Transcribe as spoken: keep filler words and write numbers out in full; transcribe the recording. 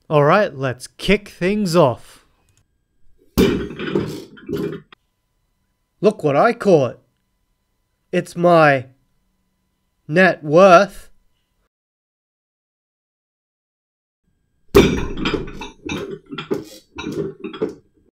Alright, let's kick things off. Look what I caught. It's my net worth.